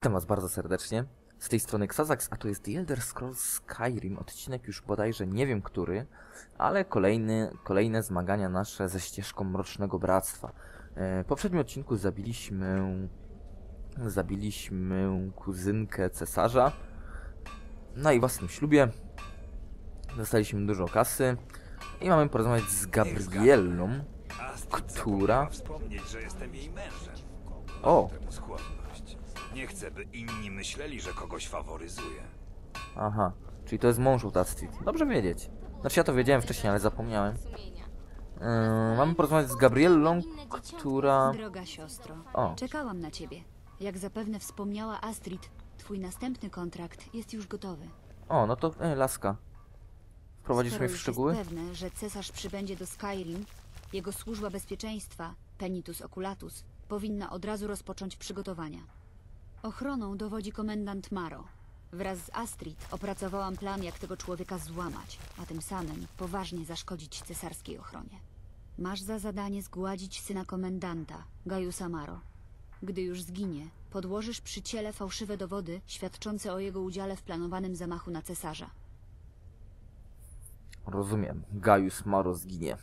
Witam was bardzo serdecznie. Z tej strony Xazax, a to jest The Elder Scrolls Skyrim. Odcinek już bodajże nie wiem który, ale kolejne zmagania nasze ze ścieżką Mrocznego Bractwa. W poprzednim odcinku zabiliśmy kuzynkę cesarza. Na jej własnym ślubie. Dostaliśmy dużo kasy i mamy porozmawiać z Gabriellą, która... wspomnieć, że jestem jej mężem. O! Temu skłonność. Nie chcę, by inni myśleli, że kogoś faworyzuję. Aha, czyli to jest mąż od Astrid. Dobrze wiedzieć. Znaczy ja to wiedziałem wcześniej, ale zapomniałem. Mamy porozmawiać z Gabriellą, która... Droga siostro, O. czekałam na ciebie. Jak zapewne wspomniała Astrid, twój następny kontrakt jest już gotowy. O, no to laska. Wprowadzisz Skoro mnie w już szczegóły? jest pewne, że cesarz przybędzie do Skyrim, jego służba bezpieczeństwa, Penitus Oculatus, powinna od razu rozpocząć przygotowania. Ochroną dowodzi komendant Maro. Wraz z Astrid opracowałam plan, jak tego człowieka złamać, a tym samym poważnie zaszkodzić cesarskiej ochronie. Masz za zadanie zgładzić syna komendanta, Gajusa Maro. Gdy już zginie, podłożysz przy ciele fałszywe dowody świadczące o jego udziale w planowanym zamachu na cesarza. Rozumiem. Gaius Maro zginie.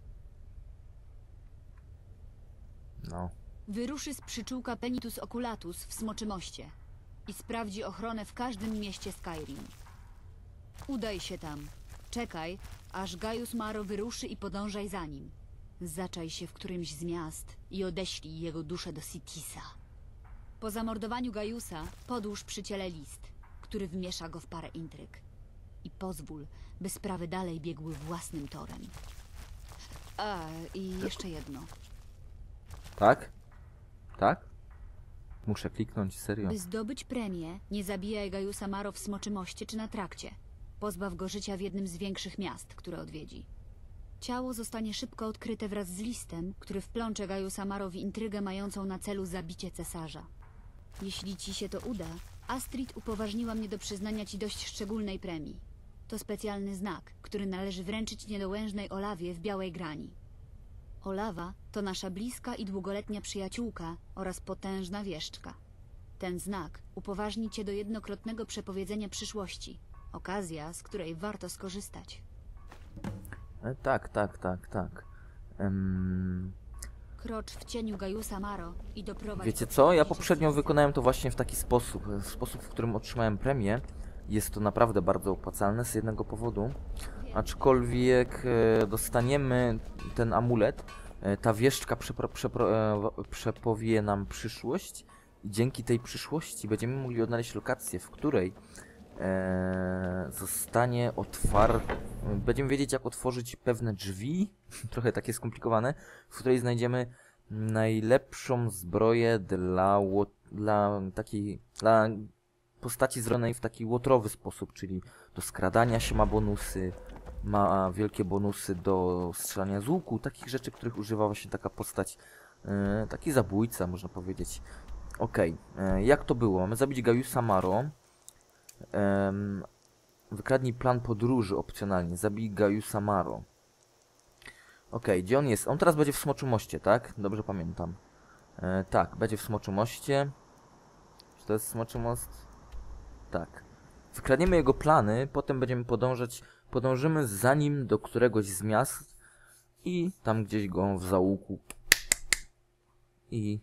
No. Wyruszy z przyczółka Penitus Oculatus w Smoczymoście i sprawdzi ochronę w każdym mieście Skyrim. Udaj się tam. Czekaj, aż Gaius Maro wyruszy i podążaj za nim. Zaczaj się w którymś z miast i odeślij jego duszę do Sitisa. Po zamordowaniu Gaiusa podłóż przy ciele list, który wmiesza go w parę intryg. I pozwól, by sprawy dalej biegły własnym torem. A, i jeszcze jedno. Tak? Tak? Muszę kliknąć, serio. By zdobyć premię, nie zabijaj Gajusa Maro w Smoczymoście czy na trakcie. Pozbaw go życia w jednym z większych miast, które odwiedzi. Ciało zostanie szybko odkryte wraz z listem, który wplącze Gajusa Maro w intrygę mającą na celu zabicie cesarza. Jeśli ci się to uda, Astrid upoważniła mnie do przyznania ci dość szczególnej premii. To specjalny znak, który należy wręczyć niedołężnej Olawie w Białej Grani. Olawa to nasza bliska i długoletnia przyjaciółka oraz potężna wieszczka. Ten znak upoważni cię do jednokrotnego przepowiedzenia przyszłości. Okazja, z której warto skorzystać. Tak. Krocz w cieniu Gajusa Maro i doprowadź... Wiecie do co? Ja przyjęcia poprzednio cesarza. wykonałem to właśnie w taki sposób. W sposób, w którym otrzymałem premię. Jest to naprawdę bardzo opłacalne z jednego powodu. Aczkolwiek dostaniemy ten amulet. Ta wieszczka przepowie nam przyszłość. I dzięki tej przyszłości będziemy mogli odnaleźć lokację, w której zostanie otwarte... Będziemy wiedzieć, jak otworzyć pewne drzwi. Trochę takie skomplikowane. W której znajdziemy najlepszą zbroję dla postaci zrobionej w taki łotrowy sposób, czyli do skradania się ma bonusy, ma wielkie bonusy do strzelania z łuku, takich rzeczy, których używa właśnie taka postać, taki zabójca, można powiedzieć. Okej, jak to było? Mamy zabić Gajusa Maro. Wykradnij plan podróży opcjonalnie, zabij Gajusa Maro. Okej, gdzie on jest? On teraz będzie w Smoczymoście, tak? Dobrze pamiętam. Tak, będzie w Smoczymoście. Czy to jest Smoczymost? Tak. Wykradniemy jego plany, potem będziemy podążymy za nim do któregoś z miast i tam gdzieś go w zaułku i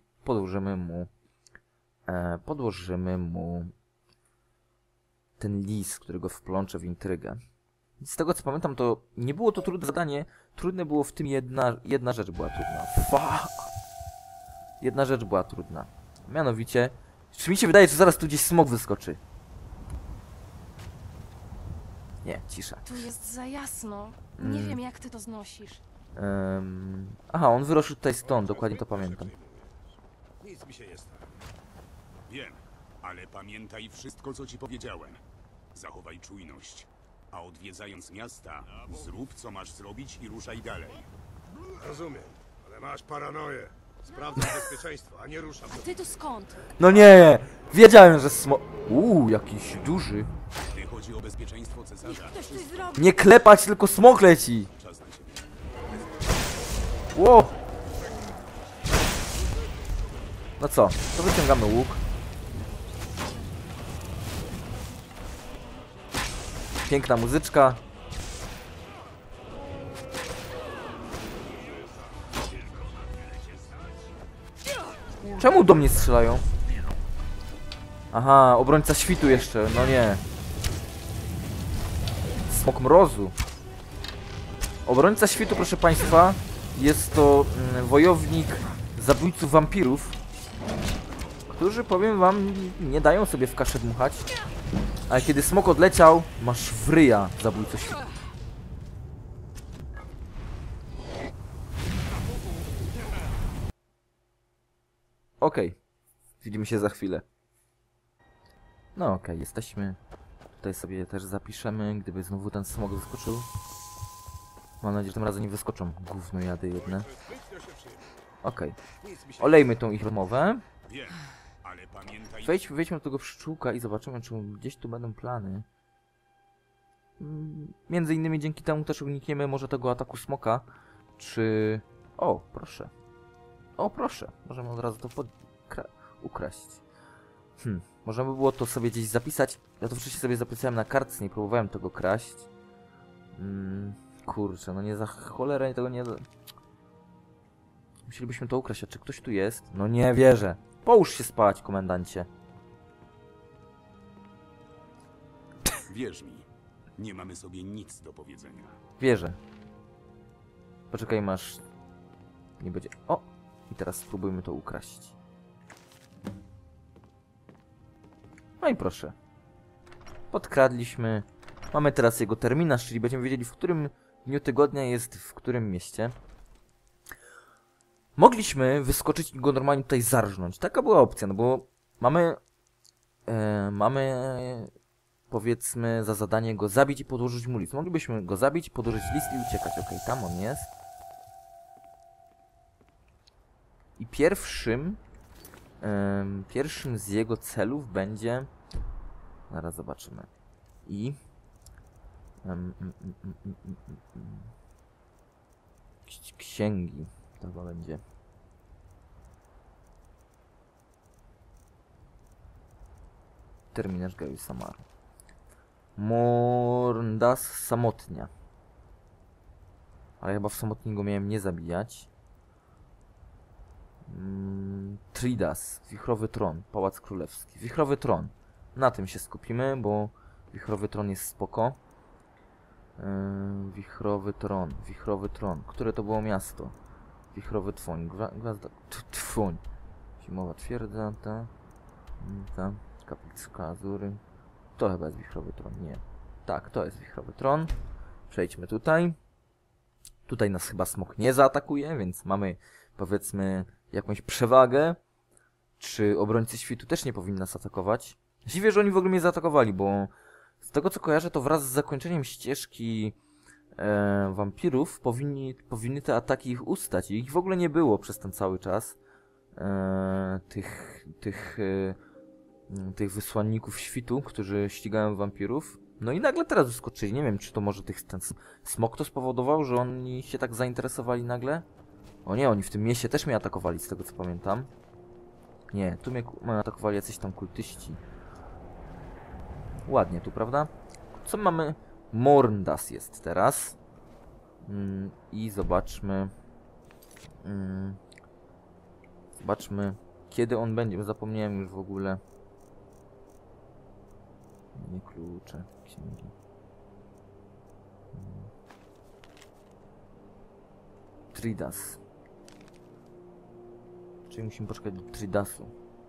podłożymy mu ten list, który go wplącze w intrygę. Z tego co pamiętam, to nie było to trudne zadanie, trudne było w tym jedna rzecz była trudna. Jedna rzecz była trudna. Mianowicie, czy mi się wydaje, że zaraz tu gdzieś smok wyskoczy? Nie, cisza. Tu jest za jasno. Nie wiem, jak ty to znosisz. Aha, on wyruszył tutaj stąd, dokładnie to pamiętam. Nic mi się nie stało. Wiem, ale pamiętaj wszystko, co ci powiedziałem. Zachowaj czujność. A odwiedzając miasta, zrób, co masz zrobić i ruszaj dalej. Rozumiem, ale masz paranoję. Sprawdzam bezpieczeństwo, a nie ruszam. Ty tu skąd? No nie! Wiedziałem, że smok... jakiś duży. Gdy chodzi o bezpieczeństwo cesarza, Ktoś coś zrobił. Nie klepać, tylko smok leci! czas na ciebie. Ło! No co, to wyciągamy łuk. Piękna muzyczka. Czemu do mnie strzelają? Aha, obrońca świtu jeszcze, no nie. Smok mrozu. Obrońca świtu, proszę państwa, jest to wojownik zabójców wampirów, którzy, powiem wam, nie dają sobie w kaszę dmuchać. Ale kiedy smok odleciał, masz w ryja, zabójco świtu. Okej. Widzimy się za chwilę. No okej, jesteśmy. Tutaj sobie też zapiszemy, gdyby znowu ten smok wyskoczył. Mam nadzieję, że tym razem nie wyskoczą gówno jady jedne. Okej. Olejmy tą ich rozmowę. Wiem, ale pamiętaj... Wejdźmy do tego przyczółka i zobaczymy, czy gdzieś tu będą plany. Między innymi dzięki temu też unikniemy może tego ataku smoka. Czy... O, proszę. O, proszę. Możemy od razu to ukraść. Można by było to sobie gdzieś zapisać. Ja to wcześniej sobie zapisałem na kartce, nie próbowałem tego kraść. Kurczę, no nie za cholerę tego nie... Musielibyśmy to ukraść, a czy ktoś tu jest? No nie wierzę. Połóż się spać, komendancie. Wierz mi, nie mamy sobie nic do powiedzenia. Wierzę. Poczekaj, masz... Nie będzie... O! I teraz spróbujmy to ukraść. No i proszę. Podkradliśmy. Mamy teraz jego terminarz, czyli będziemy wiedzieli, w którym dniu tygodnia jest w którym mieście. Mogliśmy wyskoczyć i go normalnie tutaj zarżnąć. Taka była opcja, no bo mamy... powiedzmy za zadanie go zabić i podłożyć mu list. Moglibyśmy go zabić, podłożyć list i uciekać. Okej, tam on jest. I pierwszym z jego celów będzie... Zaraz zobaczymy. Księgi. To chyba będzie. Terminarz Gaius Samaro. Morndas samotnia. Ale chyba w samotni go miałem nie zabijać. Tridas, Wichrowy Tron, Pałac Królewski. Wichrowy Tron. Na tym się skupimy, bo Wichrowy Tron jest spoko. Wichrowy Tron. Które to było miasto? Wichrowy Twoń. Gwiazda... Twoń. Zimowa twierdza, ta. Kapliczka Azury. To chyba jest Wichrowy Tron, nie. Tak, to jest Wichrowy Tron. Przejdźmy tutaj. Tutaj nas chyba smok nie zaatakuje, więc mamy, powiedzmy, jakąś przewagę. Czy obrońcy świtu też nie powinni nas atakować? Dziwię, że oni w ogóle mnie zaatakowali, bo z tego co kojarzę, to wraz z zakończeniem ścieżki wampirów powinny te ataki ich ustać. I ich w ogóle nie było przez ten cały czas. Tych wysłanników świtu, którzy ścigają wampirów. No i nagle teraz wyskoczyli. Nie wiem, czy to może ten smok to spowodował, że oni się tak zainteresowali nagle? O nie, oni w tym mieście też mnie atakowali, z tego co pamiętam. Nie, tu mnie atakowali jacyś tam kultyści. Ładnie tu, prawda? Co mamy? Morndas jest teraz. I zobaczmy. Zobaczmy, kiedy on będzie. Zapomniałem już w ogóle. Nie klucze, księgi. Tridas. Czyli musimy poczekać do Tridasu.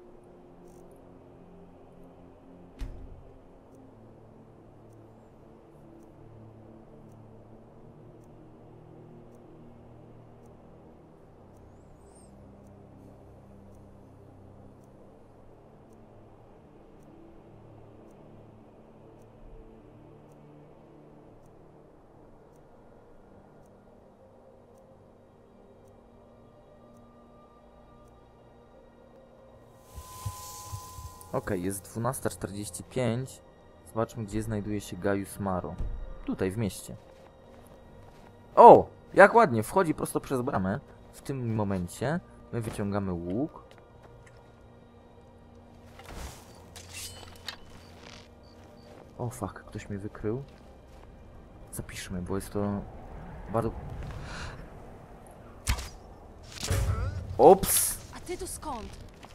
Okej, jest 12:45. Zobaczmy, gdzie znajduje się Gaius Maro. Tutaj, w mieście. O! Jak ładnie! Wchodzi prosto przez bramę. W tym momencie my wyciągamy łuk. O fuck, ktoś mnie wykrył. zapiszmy, bo jest to bardzo... Ops! A ty tu skąd?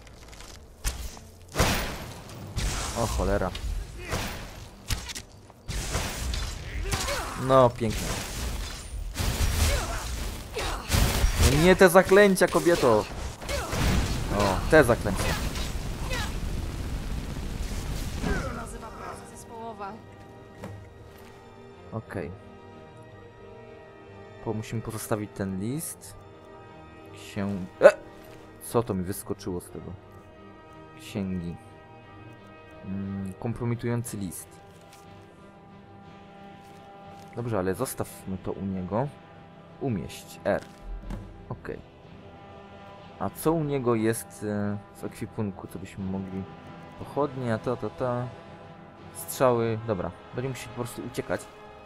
O cholera. No, pięknie. No nie te zaklęcia, kobieto! O, te zaklęcia. To się nazywa praca zespołowa. Okej. Musimy pozostawić ten list. Co to mi wyskoczyło z tego? Księgi. Kompromitujący list. Dobrze, ale zostawmy to u niego. Umieść. R. Okej. A co u niego jest w ekwipunku, co byśmy mogli... Pochodnia, strzały... Dobra, będziemy musieli po prostu uciekać.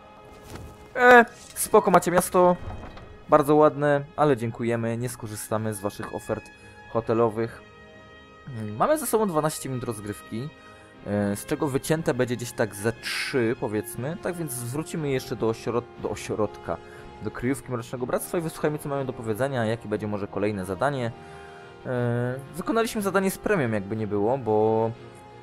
Spoko, macie miasto. Bardzo ładne, ale dziękujemy. Nie skorzystamy z waszych ofert hotelowych. Mamy ze sobą 12 minut rozgrywki, z czego wycięte będzie gdzieś tak ze 3, powiedzmy. Tak więc wrócimy jeszcze do ośrodka, do kryjówki Mrocznego Bractwa i wysłuchajmy, co mamy do powiedzenia, jakie będzie może kolejne zadanie. Wykonaliśmy zadanie z premium, jakby nie było, bo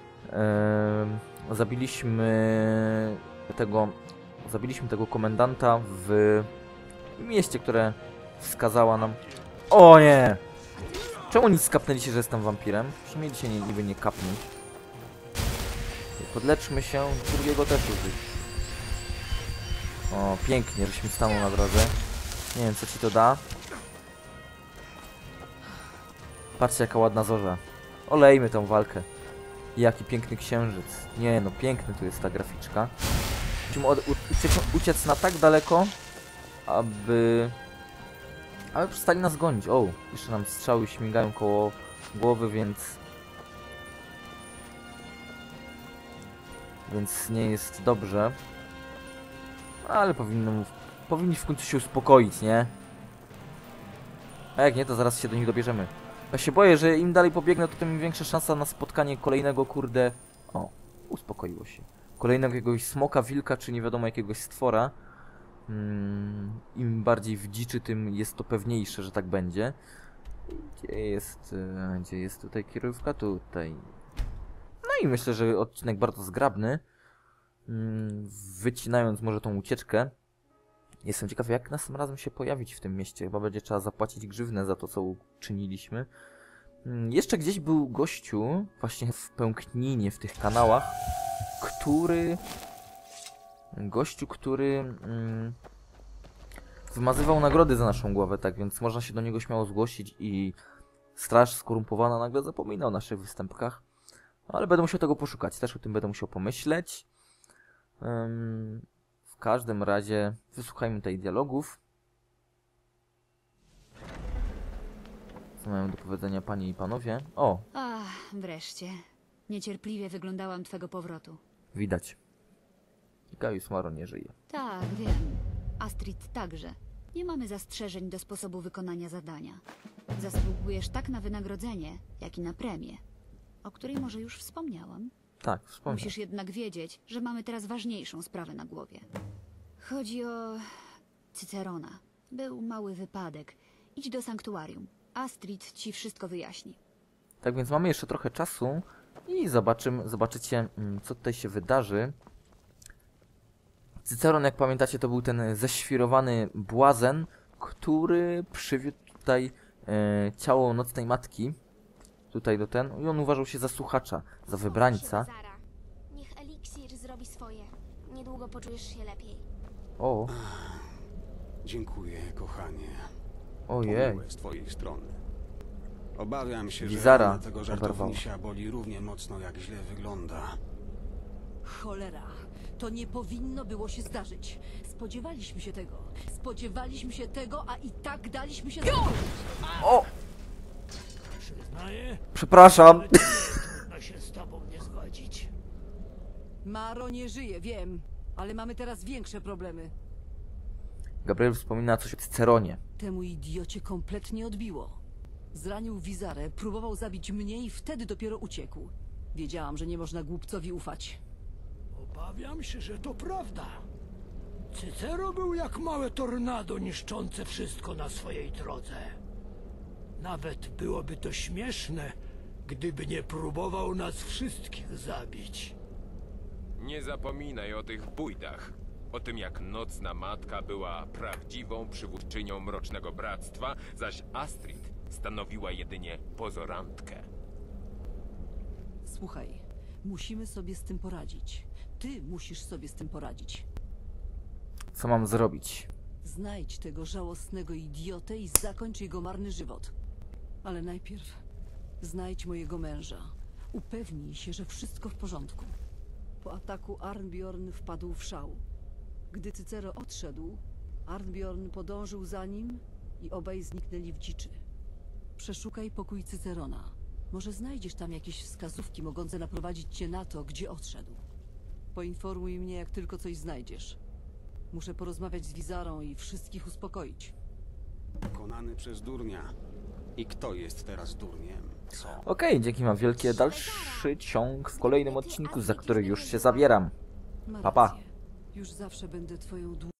zabiliśmy tego komendanta w mieście, które wskazała nam... O nie! Czemu nic skapnęliście, że jestem wampirem? Przynajmniej dzisiaj niby nie kapnij. Podleczmy się, drugiego też użyć. O, pięknie, żeś mi stanął na drodze. Nie wiem, co ci to da. Patrzcie, jaka ładna zorza. Olejmy tą walkę. Jaki piękny księżyc. Nie no, piękny tu jest ta graficzka. Musimy uciec na tak daleko, aby przestali nas gonić. O, jeszcze nam strzały śmigają koło głowy, więc nie jest dobrze. Ale powinni w końcu się uspokoić, nie? A jak nie, to zaraz się do nich dobierzemy. Ja się boję, że im dalej pobiegnę, to tym większa szansa na spotkanie kolejnego, kurde... O, uspokoiło się. Kolejnego jakiegoś smoka, wilka, czy nie wiadomo jakiegoś stwora. Im bardziej w dziczy, tym jest to pewniejsze, że tak będzie. Gdzie jest tutaj kierówka? Tutaj. No i myślę, że odcinek bardzo zgrabny. Wycinając może tą ucieczkę. Jestem ciekaw, jak następnym razem się pojawić w tym mieście. Chyba będzie trzeba zapłacić grzywnę za to, co uczyniliśmy. Jeszcze gdzieś był gościu, właśnie w pękninie, w tych kanałach, który wymazywał nagrody za naszą głowę, tak więc można się do niego śmiało zgłosić i straż skorumpowana nagle zapomina o naszych występkach. Ale będę musiał tego poszukać, też o tym będę musiał pomyśleć. W każdym razie wysłuchajmy tutaj dialogów. Co mają do powiedzenia panie i panowie? O! Ach, wreszcie. Niecierpliwie wyglądałam twego powrotu. Widać. Gaius Maro nie żyje. Tak, wiem. Astrid także. Nie mamy zastrzeżeń do sposobu wykonania zadania. Zasługujesz tak na wynagrodzenie, jak i na premię, o której może już wspomniałam. Tak, wspomniałem. Musisz jednak wiedzieć, że mamy teraz ważniejszą sprawę na głowie. Chodzi o Cycerona. Był mały wypadek. Idź do sanktuarium. Astrid ci wszystko wyjaśni. Tak więc mamy jeszcze trochę czasu i zobaczycie, co tutaj się wydarzy. Cyceron, jak pamiętacie, to był ten ześwirowany błazen, który przywiódł tutaj ciało nocnej matki. Tutaj i on uważał się za słuchacza, za wybrańca. Zara. Niech eliksir zrobi swoje. Niedługo poczujesz się lepiej. O, Dziękuję, kochanie. ojej. Miłe z twojej strony. Obawiam się, Wizara że rana tego oberwała. żartownisia boli równie mocno, jak źle wygląda. Cholera, to nie powinno było się zdarzyć. Spodziewaliśmy się tego, a i tak daliśmy się... O! Przyznaję, Przepraszam. trudno się z tobą nie zgodzić. Maro nie żyje, wiem, ale mamy teraz większe problemy. Gabriel wspomina coś o Cyceronie. Temu idiocie kompletnie odbiło. Zranił Wizarę, próbował zabić mnie i wtedy dopiero uciekł. Wiedziałam, że nie można głupcowi ufać. Obawiam się, że to prawda. Cycero był jak małe tornado niszczące wszystko na swojej drodze. Nawet byłoby to śmieszne, gdyby nie próbował nas wszystkich zabić. Nie zapominaj o tych bujdach. O tym, jak Nocna Matka była prawdziwą przywódczynią Mrocznego Bractwa, zaś Astrid stanowiła jedynie pozorantkę. Słuchaj, musimy sobie z tym poradzić. Ty musisz sobie z tym poradzić. Co mam zrobić? Znajdź tego żałosnego idiotę i zakończ jego marny żywot. Ale najpierw znajdź mojego męża. Upewnij się, że wszystko w porządku. Po ataku Arnbjorn wpadł w szał. Gdy Cycero odszedł, Arnbjorn podążył za nim i obaj zniknęli w dziczy. Przeszukaj pokój Cycerona. Może znajdziesz tam jakieś wskazówki mogące naprowadzić cię na to, gdzie odszedł. Poinformuj mnie, jak tylko coś znajdziesz. Muszę porozmawiać z Wizarą i wszystkich uspokoić. Pokonany przez durnia. I kto jest teraz durniem? Co? Okej, dzięki wam wielkie. Dalszy ciąg w kolejnym odcinku, za który już się zabieram. Ma Pa, pa. rację. Już zawsze będę twoją